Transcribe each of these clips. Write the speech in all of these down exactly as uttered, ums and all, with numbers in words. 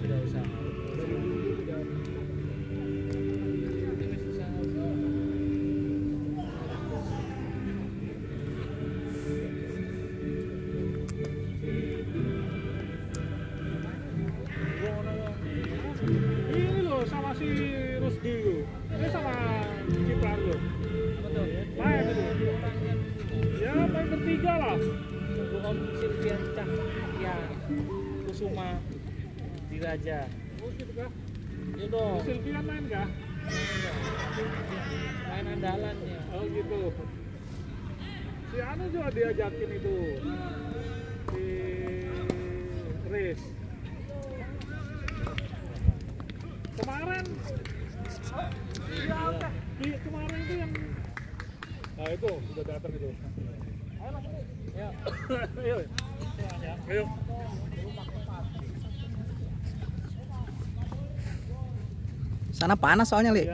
sudah usaha. Ini loh sama si Rusdi itu, ini sama Ciprar loh. Betul. Main itu. Ya main bertiga lah. Tunggu Om Silvian Cahya Kusuma Diraja. Oh gitu kah? Ya dong. Silvian main kah? Main andalannya. Oh gitu. Si Anu juga diajakin itu. Si Riz. Kemarin di kemarin itu yang nah itu sudah datang itu. Ya. Ayo. Ayo. Sana panas soalnya, Li. Ya.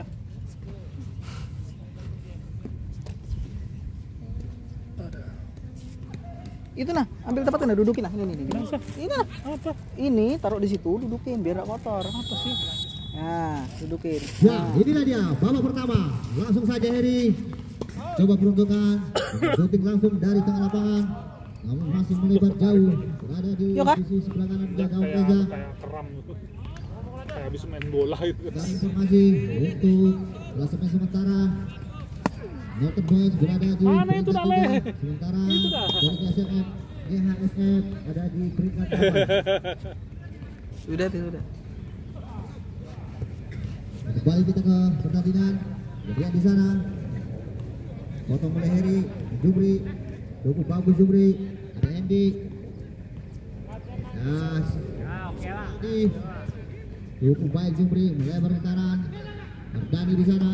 Itu nah, ambil tempatnya nah, dudukin nah. Ini ini ini. Ini nah. Apa? Ini taruh di situ, dudukin biar gak kotor. Apa sih? Nah, dudukin. Ya, inilah dia babak pertama. Langsung saja Heri coba peruntungan, shooting langsung dari tengah lapangan, namun masih melebar jauh, berada di Yuk, Kak. sisi sebelah kanan Ya, gawang kayak, meja. kayak keram gitu. Kayak habis main bola gitu. Dan informasi untuk klasemen sementara Northern Boys berada di Mana peringkat itu, Dale? tiga, sementara Itu dah. dari K S M F G H S F ada di peringkat delapan. Sudah, sudah. Kembali kita ke pertandingan. Kemudian di sana potong oleh Heri, Jumri, cukup bagus Jumri, ada Andy. Nah, di cukup baik Jumri, melebar ke kanan. Ardani di sana.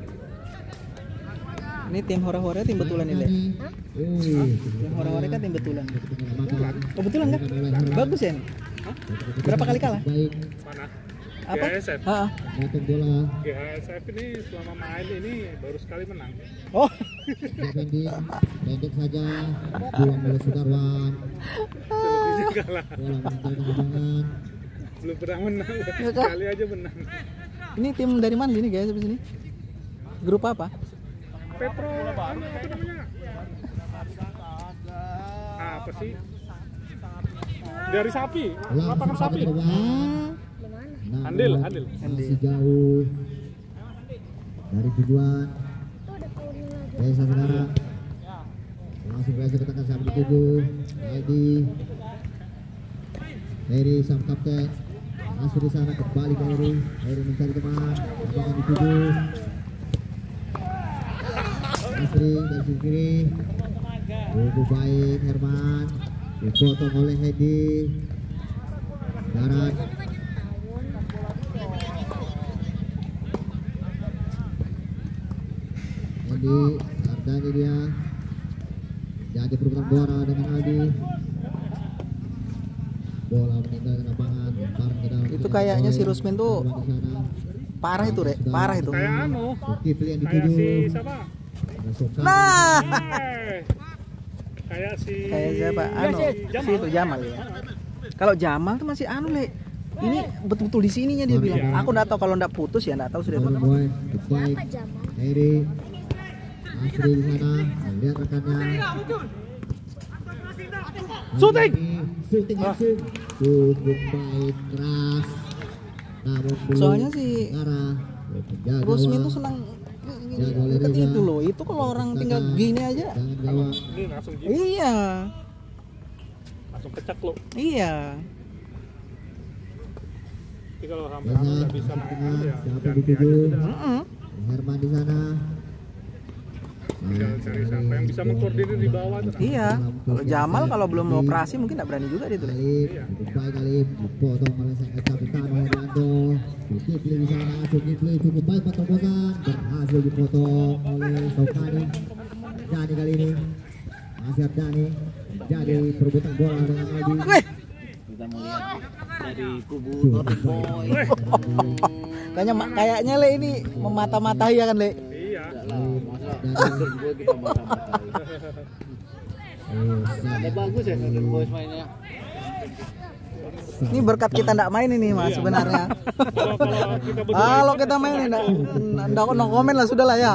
Ini tim hore-hore tim betulan ini, Le. Wih, Tim hore-hore kan tim betulan. kenyamanan. Oh, betulan kan? Bagus ya ini. Berapa kali kalah? Baik, Mana? Apa? G H S F. Heeh. potong bola. G H S F ini selama main ini baru sekali menang. Oh. Pendek, pendek saja. Buang oleh Sudarwan. Selebihnya kalah. Bola meninggalkan lapangan. Belum pernah menang. Ya, Kak. Sekali aja menang. Ini tim dari mana ini, guys, di sini? Grup apa? Petro, anu, apa namanya? Ah, apa sih? Dari sapi, lapangan sapi. Namun, Andil, andil. masih jauh dari tujuan. Desa sekarang langsung berhasil katakan saat dituju. Aldi, Heri sang kapten masuk di sana, kembali ke Heri. Heri mencari teman, lapangan dituju. Asri dari sisi kiri, cukup baik Herman, dipotong oleh Hedi. Darat. Hedi, Ardani dia. Jadi perebutan bola dengan Aldi. Bola meninggalkan lapangan, lempar ke dalam. Itu kayaknya si Rusmin tuh Herman di sana. parah itu, Rek. Parah itu. Kayak anu, Kipli yang kayak dituju. si siapa? Masukkan. Nah, Eh, kayak si kayak siapa? Anu, si itu Jamal ya. Kalau Jamal tuh masih anu, Le. Ini betul-betul di sininya dia bilang. Aku enggak tahu kalau enggak putus ya, enggak tahu sudah Northern tahu. Boy, baik. Heri, Asri di sana, lihat rekannya. Shooting! Shooting langsung. Cukup baik, keras. Namun belum Soalnya si mengarah. Penjaga Rusmin gawang. tuh senang Jaga oleh deket Reza. itu loh. Itu kalau orang tinggal gini aja. Jangan gawang. ini langsung gitu, Iya. langsung kecak lo. Iya. Jadi kalau sampai Reza, anu nggak bisa main tengah, ya siapa ganti dituju? aja sudah. Heeh. Herman di sana. Tinggal cari siapa yang bisa mengkoordinir di bawah tuh. Iya. Kalau Jamal kalau belum operasi mungkin enggak berani juga dia tuh. Le. Alif, cukup baik Alif, dipotong oleh sang kapitan Herianto. Zulkifli di sana, Zulkifli cukup baik penerobosan, berhasil dipotong oleh Sokani. Dani kali ini, masih Dani, jadi perebutan bola dengan Aldi. Wih, Kita mau lihat dari kubu Cukup Northern baik. Boy. kayaknya kayaknya Le ini memata-matai ya kan, Le? Iya. Lah, masa Northern Boy kita mata-matai. Oh, Ada bagus ya Northern Boys mainnya. Ini berkat kita ndak main ini mas sebenarnya. Kalau kalau kita berdua Kalau kita main ndak ndak no komen lah sudah lah ya.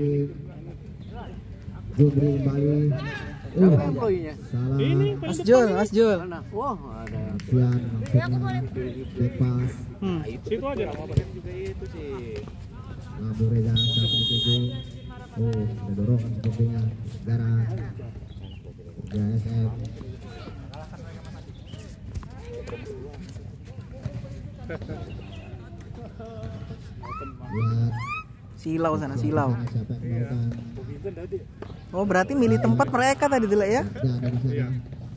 Jubri kembali. Uh, salah. ini Mas Jul, Mas Jul. Mana? Wah, ada. Sian maksudnya back pass. Hmm. situ aja nggak apa-apa. Juga itu sih. Abu Reza satu tujuh. Oh, ada dorongan sepertinya. Gara G S M. Lihat Silau sana, silau. siapa yang melakukan Oh, berarti milih tempat mereka tadi dulu ya. dan di sana.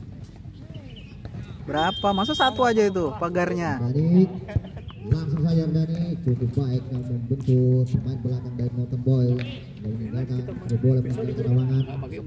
Berapa? Masa satu aja itu pagarnya? Dani langsung saja Dani cukup baik yang membentuk pemain belakang dari Mountain Boy dan meninggalkan bola meninggalkan lawangan.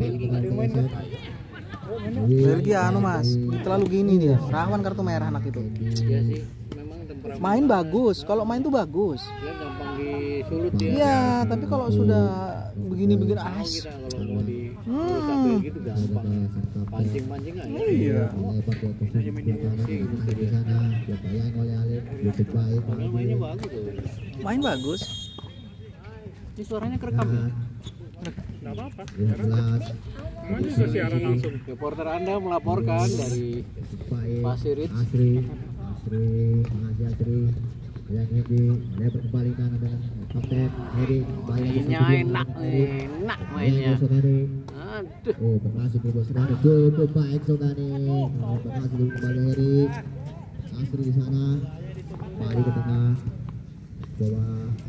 Belgia anu mas, terlalu gini dia. Rawan kartu merah anak itu. Iya sih. Memang temperamen. Main bagus, kalau main tuh bagus. Dia gampang disulut dia. Iya, tapi kalau sudah begini-begini Mau as. kita kalau mau di Hmm. sampai gitu gampang. Pancing-pancing aja. Iya. Lebar ke posisi belakang di sana dibayang oleh Alif cukup baik. Padahal mainnya bagus tuh. Main bagus. Ini suaranya kerekam ya? Nggak apa-apa. lima belas Emang juga siaran langsung. Reporter Anda melaporkan dari baik. Pasirit. Asri, Asri, mengasih Asri. Yang ini lebar kembali kanan dengan kapten Heri. Mainnya enak, enak mainnya. Aduh. Oh, berhasil berubah Sodani. Cukup baik Sodani. Berhasil kembali Heri. Asri di sana. Kembali ke tengah. Coba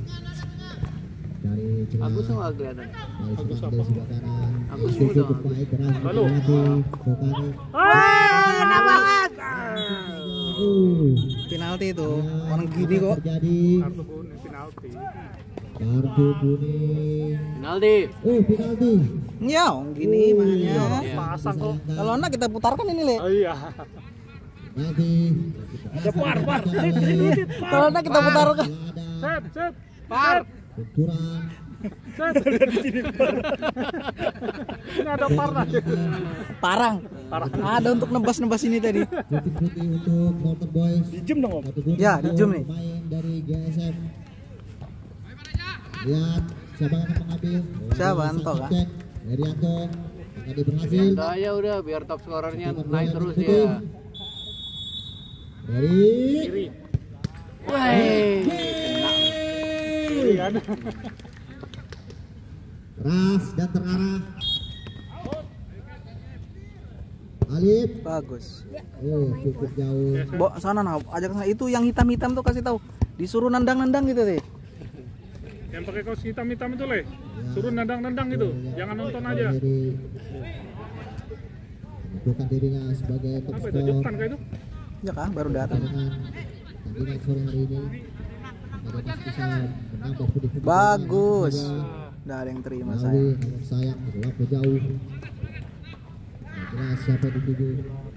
dari celah. Agus nggak kelihatan. Dari sebelah dari sebelah kanan. Agus Cukup muda. baik berhasil Halo. kembali. Sodani. Ah, enak banget. Uh, Penalti itu. ya, Orang gini apa kok. terjadi Kartu kuning penalti. kartu kuning. Penalti. Oh, penalti. Ya, gini makanya. Pasang kok. Kalau anak kita putarkan ini le. Oh iya. Nanti Ada par par. Kalau anak kita putarkan. ada Set set. Par. benturan. Set. Di sini par. Ini ada par lagi. Parang. Ada untuk nebas-nebas ini tadi. Putih putih untuk Mountain Boys. Dijem dong om. Satu gol Ya, untuk dijum nih. pemain dari G S M. Lihat siapa yang akan mengambil. Siapa? Anto kah? Kapten Herianto. Tadi berhasil. Udah ya udah biar top skorernya Sepak bola naik yang terus putih. ya. Dari Kiri. Wih. Kiri kan. keras dan terarah. Alif. Bagus. Oh, cukup jauh. Bo, sana nah, ajak sana. Itu yang hitam-hitam tuh kasih tahu. Disuruh nendang-nendang gitu deh. Yang pakai kaos hitam-hitam itu le. Suruh nendang-nendang itu. Jangan nonton aja. Jadi menentukan dirinya sebagai top Apa itu? skor Jepang kayak itu? Ya kan, baru datang. dengan tandingan sore hari ini. Pada pas bisa menambah pundi-pundi Bagus. kemenangan Nggak ada yang terima juga. saya. Nawi, namun sayang terlalu jauh. Nah, jelas siapa yang dituju.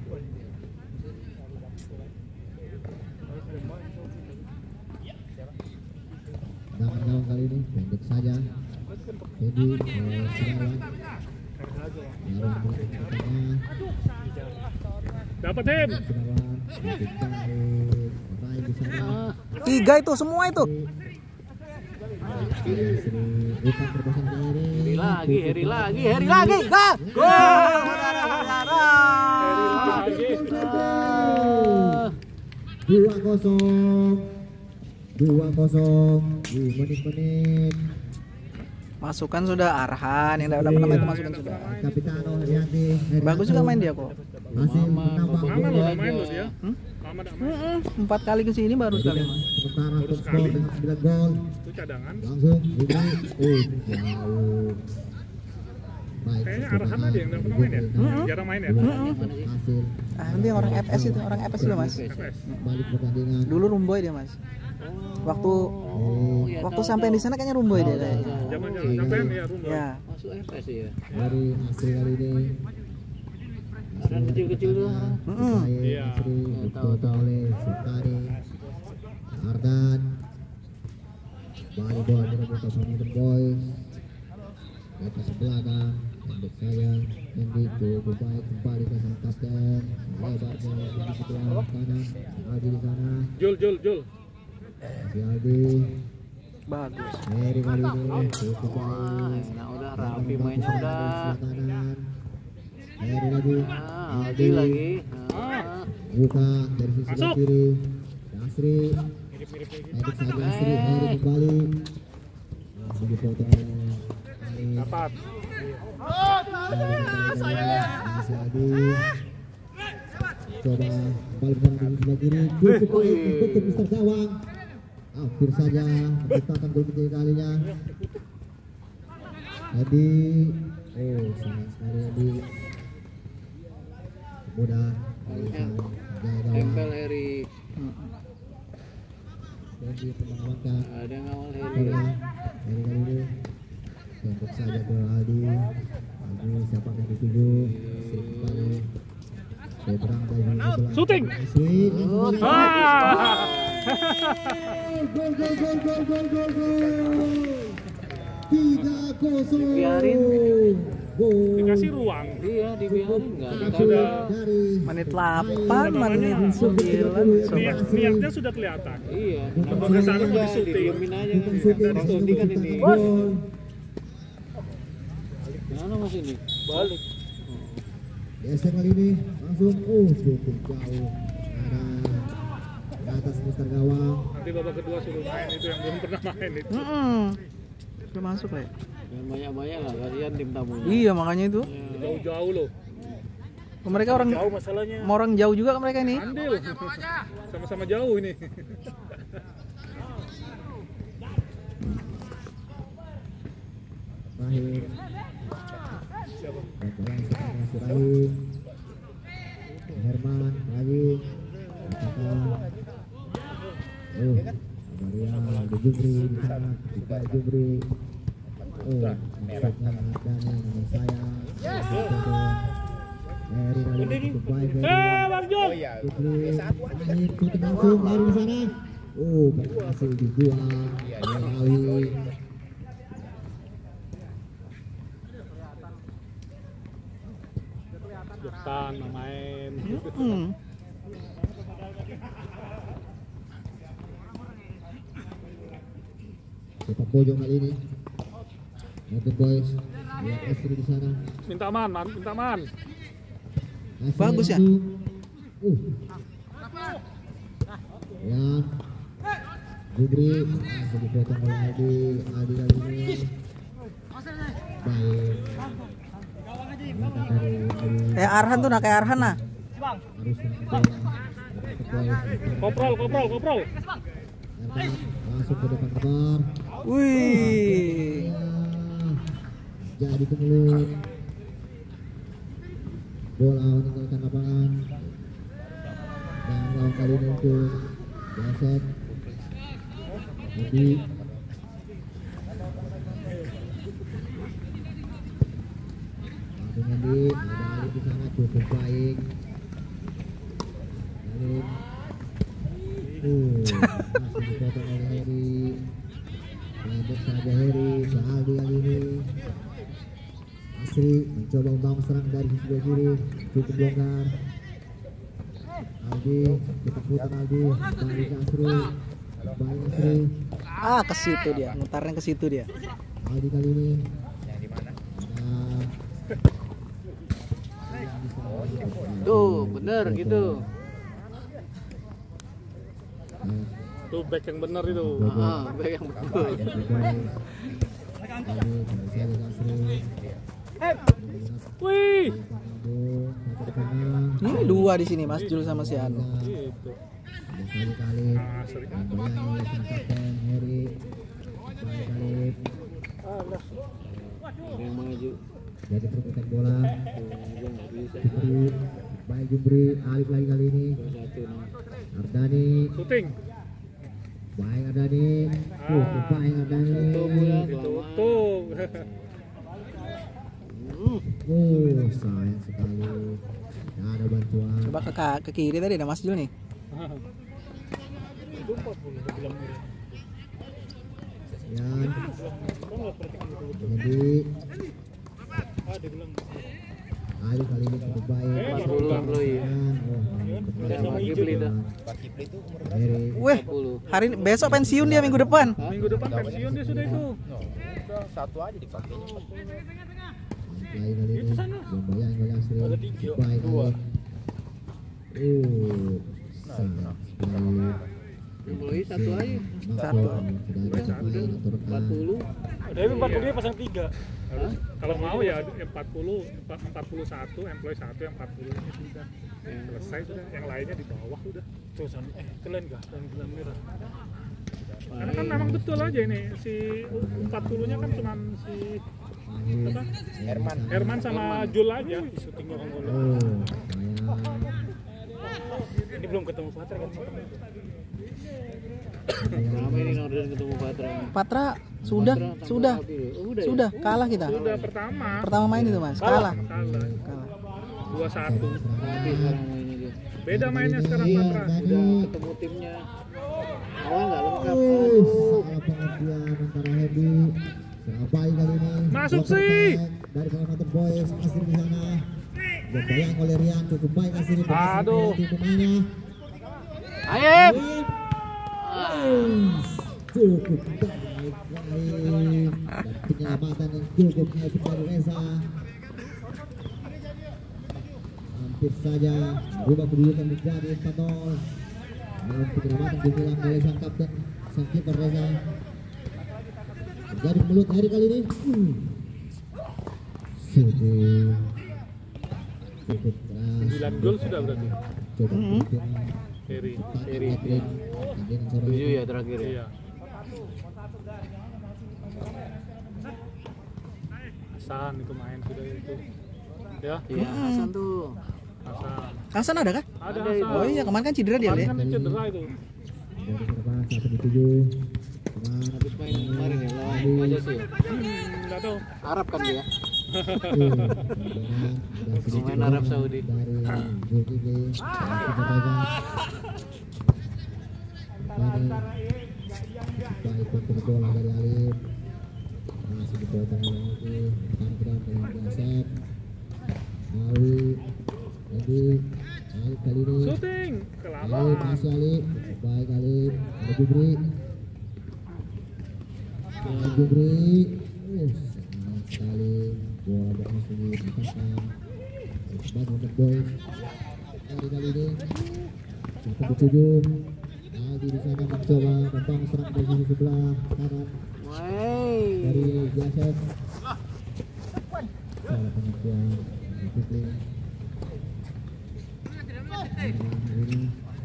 Tendangan gawang kali ini pendek saja. Jadi eh, Sirawan Sirawan berikutnya Dapat Dem. Sirawan mencari meraih di sana. Tiga itu semua itu. Sri Utang terbosan kiri. Heri lagi, Heri lagi, Heri lagi. Gol. Gol. Saudara-saudara. Dua kosong, dua kosong di menit-menit. Masukan sudah Arhan yang dapat nama itu masukan sudah. Kapitano Herianti. Bagus juga main dia kok. Masih menambah Lama gol. loh main loh dia. Hmm? Lama dah main. Mm-mm, empat kali ke sini baru sekali. Mas. Sementara top skor dengan sembilan gol. Itu cadangan. Langsung ini oh jauh. Baik. Kayaknya Arhan aja yang dapat main ya. Jarang main ya. Hasil Ah, nanti orang F S itu, orang F S dulu mas. F S. balik pertandingan. Dulu rumboy dia mas. Waktu Oh, Ya, waktu tahu, sampai tahu. di sana kayaknya rumboy dia kayaknya. Zaman-zaman sampean ya rumah. Ya. Masuk F S ya. dari hasil kali ini. Orang kecil-kecil tuh. Mm-mm. Iya. Asri tahu, dikelola oleh Sultani Ardan. Balik bola direbut oleh Mountain Boys. Lepas belakang untuk saya Hendy cukup baik kembali ke sang kapten lebarnya di sebelah kanan Aldi di sana Jul, Jul, Jul. masih Aldi Bagus. Heri kali ini cukup baik Nah, udah rapi mainnya udah. kanan Heri lagi Nah, Aldi lagi. Nah. buka dari sisi sebelah kiri Asri Edik saja Asri Heri kembali langsung dipotong oleh Ali Dapat. masih Aldi coba kembali bersama di sebelah kiri cukup baik untuk Mister Gawang hampir saja menciptakan gol ketiga kalinya Edi oh sangat sekali Edi mudah Tempel Heri. Edi mengamankan Ada yang ngawal Heri. bola Heri kali ini tembak saja ke Aldi Aldi siapa yang dituju Asri kembali Seberang dari sebelah Shooting. Asri Ah. gol gol gol gol gol gol gol tiga kosong Biarin. gol Dikasih ruang. Iya, dibiarin enggak ada. Ada. dari Menit delapan, menit namanya. sembilan. Niat, niatnya sudah kelihatan. Iya. Kalau ke sana mau di shooting. Didiemin aja. bukan shooting Kalau shooting kan ini. gol Mana mas ini? Balik. geser kali ini langsung oh cukup jauh ada di atas Mister Gawang Nanti babak kedua suruh main itu yang belum pernah main itu. Mm-mm. Udah masuk lah. Yang banyak-banyak lah, kasihan tim tamunya. Iya makanya itu. Jauh-jauh loh. Mereka orang Jauh masalahnya. orang jauh juga kan mereka ini. Andil. Sama-sama jauh ini. terakhir dan bola sekarang masih Rahim Herman lagi apakah oh Maria di Jumri di sana juga Jumri oh maksudnya Dani nomor saya Heri kali ini cukup baik Heri Eh, Bang Jul. Jumri terakhir tutup langsung lari di sana oh berhasil dibuang melalui Depan main. Mm-mm. sepak pojok kali ini Mountain Boys lihat Asri di sana Minta man, man, minta man. Asri Bagus ya? langsung. uh ya Jubri langsung dipotong oleh Aldi Aldi kali ini baik Langkah dari Aldi Kayak Arhan tuh, nah kayak Arhan nah. harus mengambil Mountain Boys Koprol, koprol, koprol. Langkah langsung ke depan kebar Wih. ya, jadi kemulut bola meninggalkan lapangan dan lawan kali ini untuk Jason jadi langsung Andi ada Alif di sana cukup baik Alif uh masih dipotong oleh Heri pendek saja Heri ke Aldi kali ini Asri mencoba membangun serang dari sisi kiri cukup longgar Aldi ketakutan Aldi kembali ke Asri kembali Asri Ah, ke situ dia, mutarnya ke situ dia. Aldi kali ini Tuh, bener gitu. Tuh back yang benar itu. Ah, baik yang betul. Wih. Ini dua di sini Mas Jul sama si Anu. Gitu. Kali-kali membayang oleh sang kapten Heri kali-kali Ada yang maju. jadi perputaran bola Tuh, dia nggak bisa. Jumri baik Jumri Alif lagi kali ini Dua satu nih. Ardani Shooting. baik Ardani uh baik Ardani Tuh, ya, Ditutup. Hmm. oh sayang sekali tidak ada bantuan Coba ke, ke kiri tadi ada Mas Jul nih. ya jadi Ali kali ini cukup baik. Eh, Pulang lo ya. Oh, Kipli itu. Heri. Weh, hari ini besok pensiun dia minggu depan. Minggu depan pensiun dia sudah itu. Lagi kali ini Jombayang oleh Asri. Cukup baik kali. Uh, sangat sekali. Mulai satu aja. Satu. empat puluh. Tapi empat puluh dia pasang tiga. Harus, kalau mau ya empat puluh, empat puluh satu, employee satu, yang empat puluh nya sudah selesai sudah. Yang lainnya di bawah udah. Tuh sana, eh kalian gak? Dan gelam merah. Karena kan memang betul aja ini si empat puluh nya kan cuma si apa? Herman. Herman sama Jul aja. Syutingnya kan gol. Oh, Ini belum ketemu Patra kan? Kenapa ini Norden ketemu Patra? Patra sudah, sudah, Oh, udah. sudah kalah kita. Sudah pertama. Pertama main itu mas, kalah. Kalah. Kalah. dua satu. Tapi sekarang mainnya dia. Beda mainnya sekarang Patra. Udah ketemu timnya. Awal nggak lengkap. Uh, salah pengertian antara Hebi. Serabai kali ini. Masuk Water sih. back dari Kalimantan Boys. Asri di sana. Jombayang oleh Rian cukup baik Asri. Aduh. Pemainnya. Ayo. Cukup baik kali. Dan penyelamatan yang cukup baik dari Reza. Hampir saja berubah kedudukan menjadi empat nol. Namun penyelamatan dibilang oleh sang kapten, sang kiper Reza. Terjadi mulut hari kali ini. Uh. Cukup cukup keras. sembilan gol sudah berarti. Coba Mm-hmm. Heri. Heri, ya. Tujuh ya terakhir ya. Iya. Hasan itu main sudah itu. Ya, Iya, Hasan tuh. Hasan. Hasan ada kah? Ada Ada Hasan. Oh iya, kemarin kan cedera dia, Kemarin Le. kan dia cedera itu. Dari terbang satu dituju. Habis main kemarin ya lawan aja sih. Hmm, enggak tahu. Arab kan dia. Pemain Arab Saudi. Dari Zulkifli. Baik untuk bola dari Alif. Masih dipotong lagi. Tangkram dengan Asep. Awi. Lagi. Alif kali ini. Shooting Alif kelamaan. masih Alif. Baik Alif. Ada Jubri. Ada Jubri. Uh, senang sekali. Bola berhasil dipasang. Baik untuk Boys. Hari kali ini. Satu ketujuh. Lagi di sana mencoba membang serang dari sisi sebelah kanan Wey. dari Jasep. Salah pengertian Zulkifli. Ini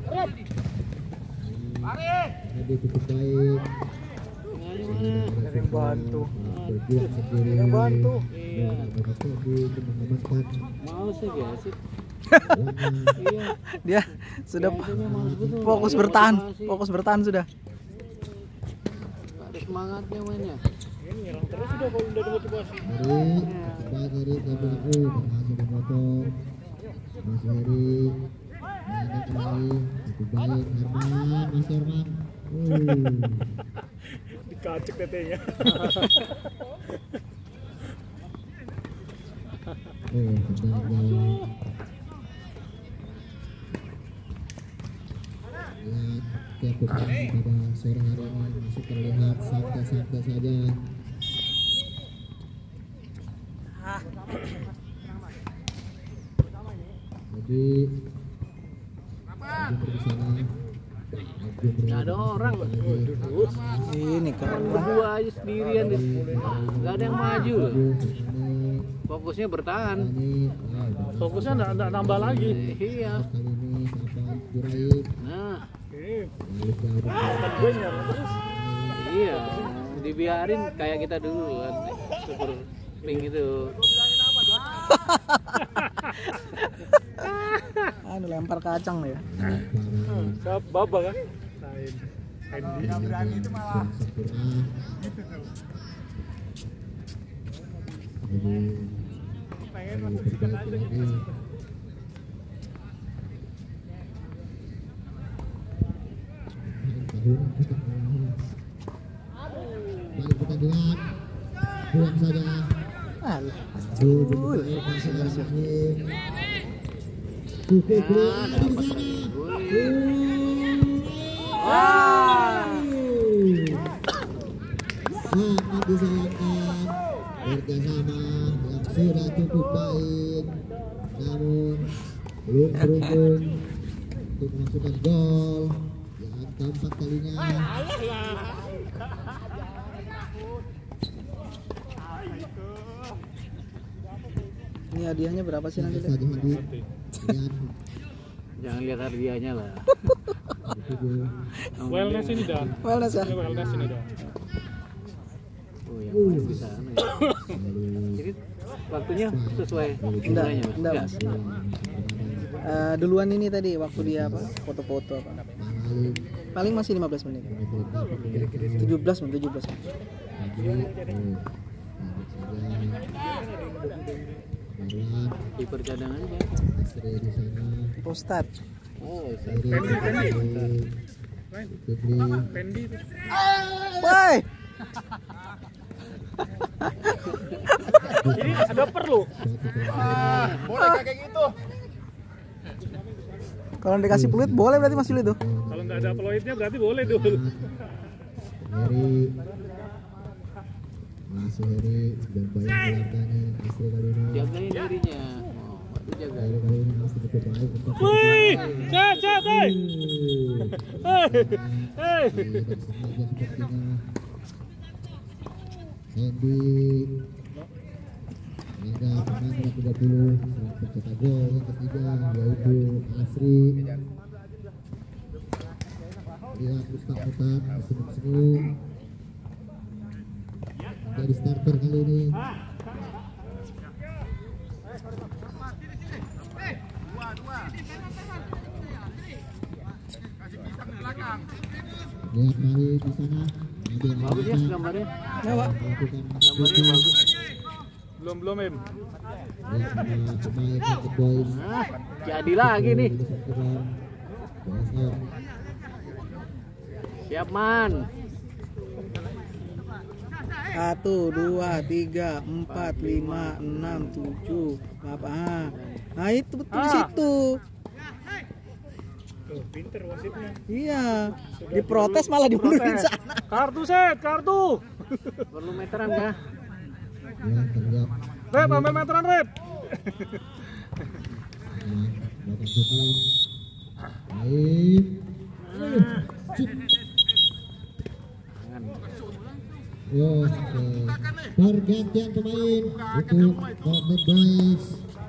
Jadi cukup baik. Ada yang bantu. Berjuang sendiri. Yang bantu. Iya. Untuk mengamankan Mau sih ya sih. warna. Iya. Dia sudah Kayaknya mau betul. fokus Ada bertahan, motivasi. fokus bertahan sudah. Ada semangatnya mainnya. Ini nyerang terus sudah kalau udah ada motivasi. Heri, cukup baik Heri. Dia bilang, oh berhasil memotong. Masih Heri. Mainnya kembali. Cukup baik. Herman, masih Herman. Uh. Dikacek tetenya. Oh, tendangan gawang. Lihat keputusan pada sore hari ini masih terlihat santai-santai saja. Jadi Jumper di sana. Jumper Nggak ada orang. Ini keren. Berdua aja sendirian di nggak ada yang maju loh. Ini Fokusnya bertahan. ini ah, Fokusnya enggak enggak nambah lagi. Iya. kali ini siapa Juraib. Nah, Lalu jauh. iya. Dibiarin kayak kita dulu kan. Super pink itu. Anu lempar kacang ya. Siapa Baba kan? Lain. Yang berani itu malah sempurna. Jadi pengen perbaiki lagi. Balik pertandingan, buang saja. Alah. Tuh, bermain masing-masing. Cukup keluar di sana. Wah. Sangat disayangkan kerjasama yang sudah cukup baik, namun belum beruntung untuk memasukkan gol yang keempat kalinya. Ini hadiahnya berapa sih nanti? Saja hadir dan Jangan lihat hadiahnya lah. tujuh. Wellness ini dah. Wellness ya? Ini wellness ini dah. Oh, yang main di sana ya. Jadi waktunya sesuai Enggak, jumlahnya, Mas? enggak Mas. Eh, duluan ini tadi waktu dia apa? Foto-foto apa? Paling masih lima belas menit. tujuh belas menit, tujuh belas menit. Kiper cadangannya. Ustad. Oh, Pendi, Pendi. Pendi itu. Woi. Ini ada perlu. Boleh kayak gitu. Kalau dikasih peluit boleh berarti Mas Yuli tuh. Kalau nggak ada peluitnya berarti boleh dulu. Heri masih Heri dan banyak keluarganya istri kali ini. jagain dirinya. Oh, waktu jaga. Heri kali ini masih cukup baik untuk Wih, cet, cet, hei. Hei, hei. dan sengaja sepertinya. Hendy ada pemain nomor tiga puluh yang pencetak gol yang ketiga yaitu Asri. Lihat Ustaz-Ustaz senyum-senyum menjadi starter kali ini. Lihat kali di sana. Bagus ya gambarnya. Ya, Pak. Gambarnya bagus. Belum belum em. Lihat sama pemain Rocket Boys. Nah, jadi lagi nih. B S M. Siap, Man. Satu, dua, tiga, empat, lima, enam, tujuh, delapan. Nah itu betul di situ. Tuh, pinter wasitnya. Iya. Diprotes malah dimundurin sana. Kartu set, kartu. Perlu meteran kah? Ya, terlihat. Rep, ambil meteran rep. Nah, Bapak Suki. Baik. Cip. Oh, oke. Pergantian pemain untuk Rocket Boys.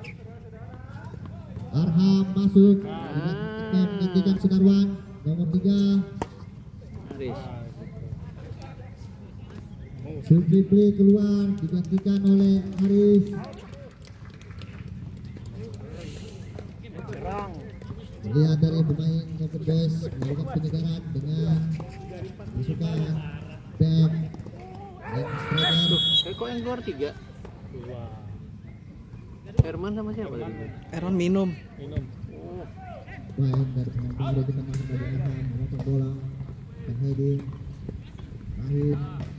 Arham masuk dengan menggantikan Sunarwan nomor tiga. Aris. Zulkifli keluar digantikan oleh Arif. Lihat dari pemain Rocket Boys melakukan penyegaran dengan masukan back dan striker. Eh, kok yang keluar tiga? Herman sama siapa tadi? Erwan minum. Minum. Oh, Baik dari pemain pemudi kita masuk dari Arham memotong bola dan heading. Rahim.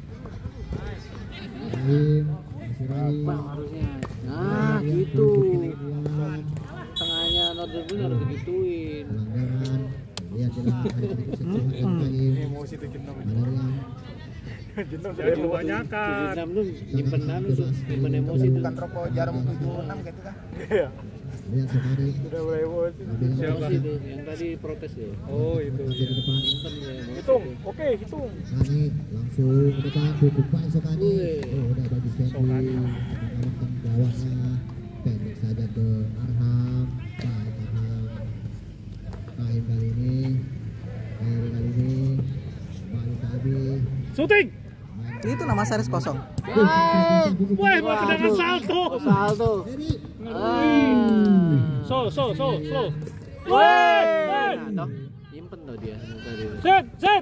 Rahim masih Rahim. bang harusnya. Nah, gitu. Tengahnya Northern harus digituin. Pelanggaran. Lihat jelas ada sentuhan dan Rahim. Emosi tuh jenong. Valerian. Jenong Jadi kebanyakan. Enam tuh nyimpen anu tuh, nyimpen emosi tuh. Bukan rokok jarum tujuh puluh enam gitu kan. Iya. Lihat Sokari. Udah mulai emosi. Emosi tuh, yang tadi protes tuh. Oh, itu. Masih di depan. Nyimpen ya emosi. Hitung. Oke, hitung. Sokani langsung ke depan cukup baik Sokani. Oh udah bagi Fendi mengalahkan gawangnya pendek saja ke Arham. Baik Arham. Baik kali ini. Baik kali ini. Baik kali. Shooting. Itu nama series kosong. Wah, mau tendangan salto. Oh, salto. Heri. Ah. So, so, so, so. Wah, Nah, toh, nyimpen tuh dia tadi. set, set.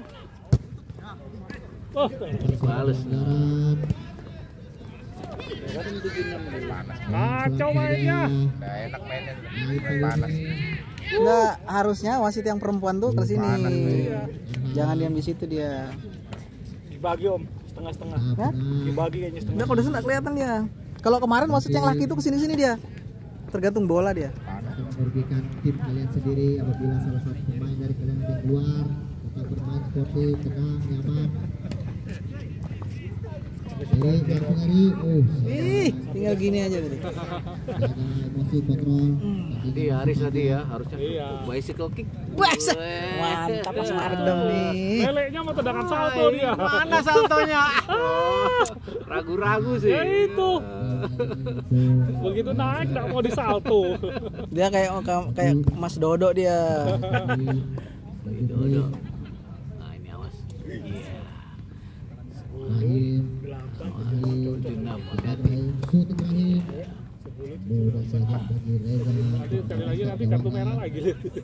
Oh, Bales. Pelanggaran. Kan tujuh enam dulu. kacau mainnya. Udah enak mainnya. Baik kali Panas. ini. Enggak, harusnya wasit yang perempuan tuh ke sini. Jangan diam di situ dia. Dibagi om, setengah-setengah. Hah? Dibagi kayaknya setengah. Enggak, kalau di sana kelihatan dia. Kalau kemarin wasit yang laki itu kesini sini dia. Tergantung bola dia. Akan merugikan tim kalian sendiri apabila salah satu pemain dari kalian yang keluar. Tetap bermain sportif, tenang, nyaman. Jadi langsung hari, oh, Ih, tinggal gini aja tadi. ada emosi kontrol. Jadi Haris tadi ya harusnya Iya. bicycle kick. Wes, mantap Mas Ardem nih. Leleknya mau tendangan salto dia. Mana saltonya? Oh, ragu-ragu sih. Ya itu. Begitu naik nggak mau disalto. Dia kayak kayak Mas Dodo dia. Dodo. Nah ini awas. Iya. Akhir, Jenam, hati-hati. shoot terakhir. Mudah saja bagi Reza. Nanti sekali lagi nanti kartu merah lagi.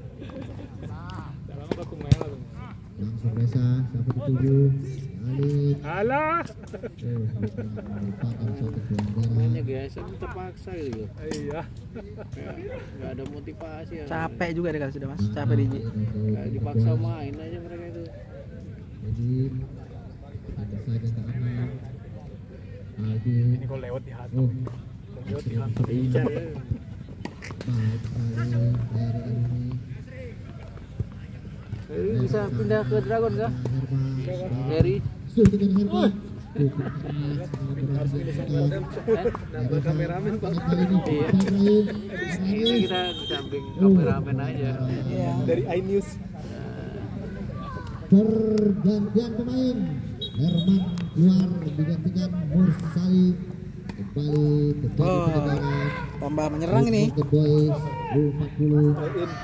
Dalam kartu merah. Langsung Reza sampai di tujuh. Alif. Alah. Oh, merupakan suatu pelanggaran. Mainnya geser terpaksa gitu. Iya. Nggak ada motivasi ya. Capek juga deh kalau sudah Mas. Capek di Kayak dipaksa main aja mereka itu. Jadi ada saja tak aman. Aldi. Ini kok lewat di hati. Oh, Lewat di hati. Bicara. baik sekali dari ini. Heri bisa pindah ke Dragon kah? Herman. Heri. Shoot dengan Herman. Cukup keras, berhasil. Nambah kameramen Pak. Kali ini Iya. Ibrahim. Ini kita di samping kameramen aja. Iya. Dari iNews. Pergantian pemain. Herman keluar digantikan Mursali. Kembali terjadi Oh. pelanggaran. Tambah menyerang ini. The Boys U empat puluh.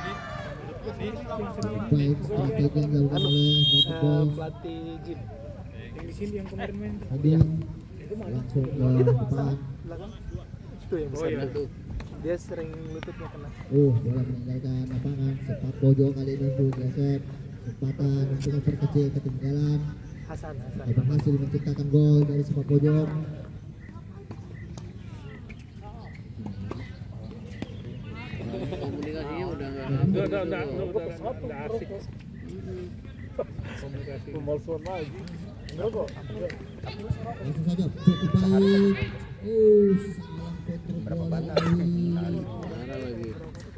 Baik strategi yang dilakukan oleh The Boys. Pelatih Jin. Yang di sini yang kemarin main. Tadi langsung ke depan. Itu yang Oh iya. Tuh. dia sering lututnya kena. Oh, bola meninggalkan lapangan. Sepak pojok kali ini untuk geser. Kesempatan untuk memperkecil ketinggalan. Hasan, Hasan. Dan berhasil menciptakan gol dari sepak pojok. Komunikasinya udah nggak Udah, apa udah, udah, udah, udah, udah asik. Pemalsuan lagi. Enggak kok. Langsung saja cukup baik. Oh, salah kontrol bola lagi. Parah lagi.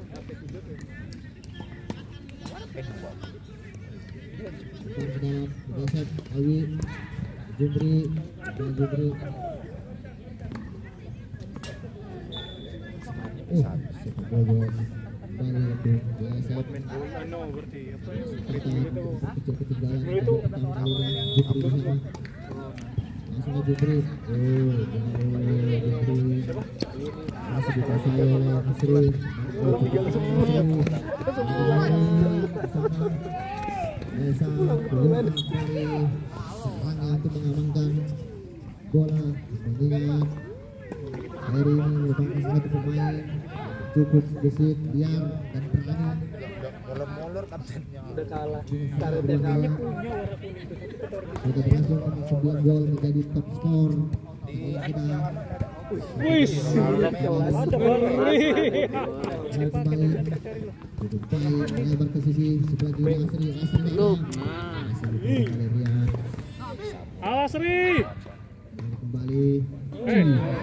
Depan ke dalam, geser Alwi, Jumri, dan Jumri. Oh, sepak pojok kembali untuk geser. Ano berarti apa ya? Kita kecil ketinggalan. Dulu itu Pertama kali Jumri di sana. Langsung ke Jumri. Oh, jauh Jumri. Masih dikuasai oleh Masri. Oh, Desa keluar dari serangnya untuk mengamankan bola pertandingan. Hari ini merupakan satu pemain cukup gesit, liar dan berani. Molor-molor kaptennya. Udah kalah. Karirnya kalah. Sudah berhasil menang sembilan gol menjadi top skor. Kita Wis. ada kembali cukup baik melebar ke sisi sebelah kiri Asri Asri Belum. Nah, Nah, Asri dibuka oleh Rian. Awas Ri. Kembali Eh.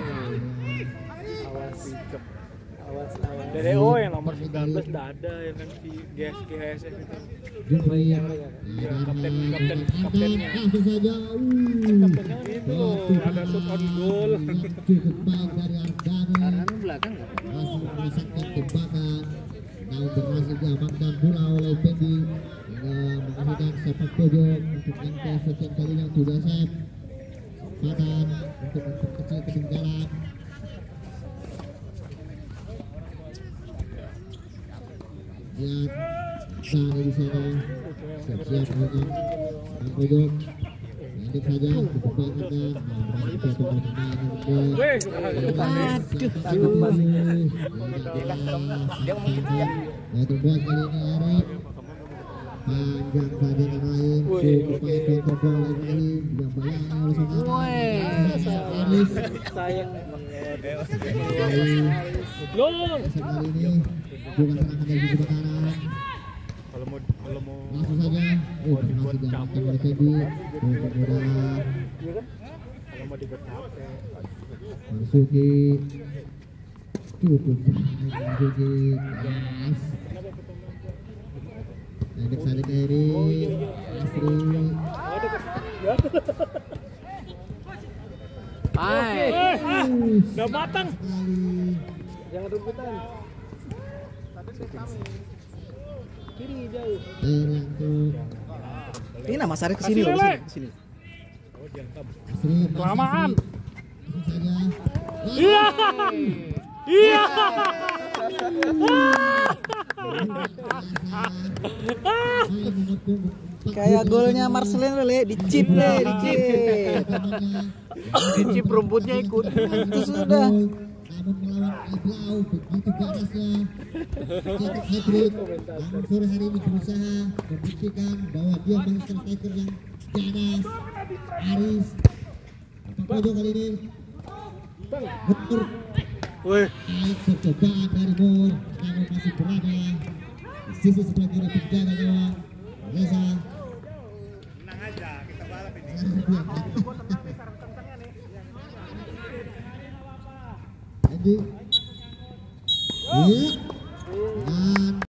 Awas cicep. Awas awas. D D O yang nomor sembilan belas enggak ada yang kan di G S G S F itu. Jumri Ya, kapten kapten kaptennya. langsung saja Kaptennya kan itu loh. Ada shoot on goal. cukup baik dari Ardani karena belakang nggak? masih merasakan tembakan namun berhasil diamankan pula oleh Pendi hingga menghasilkan sepak pojok untuk angka sekian kalinya untuk Joseph. Kesempatan untuk memperkecil ketinggalan. Lihat Sani di sana siap-siap dengan sepak pojok. Lanjut saja cukup baik kan. Nah, berhasil satu pertandingan yang kedua. Weh. Untuk bos kali ini Erik panjang saja yang lain cukup baik kontrol bola kali yang bayang oleh saudara Eris Sayang. Belum. kali ini bukan serangan dari sisi kanan Kalau mau kalau mau langsung saja oh berhasil diamankan oleh Febi untuk mudah sama di Betapel. Marzuki cukup baik. Marzuki keras. Pendek sekali Keri. Astri. Hai. Udah matang. Sekali. Jangan rebutan. Kiri jauh. Terianto. Ini nama Sari kesini loh, kesini, kesini. Astri. Kelamaan. Langsung saja. Iya. Iya. Kayak golnya Marcelin le, dicip le, dicip. Dicip rumputnya ikut. Itu sudah. Namun melawan Iblau begitu ganasnya. Cetak hat-trick. Namun sore hari ini berusaha membuktikan bahwa dia menggunakan striker yang ganas. Aris. Pojok kali ini. Betul. Wih. Baik percobaan dari Mur, namun masih berada di sisi sebelah kiri penjaga gawang Reza. Tenang aja, kita balap ini. Andy. Iya. Nah,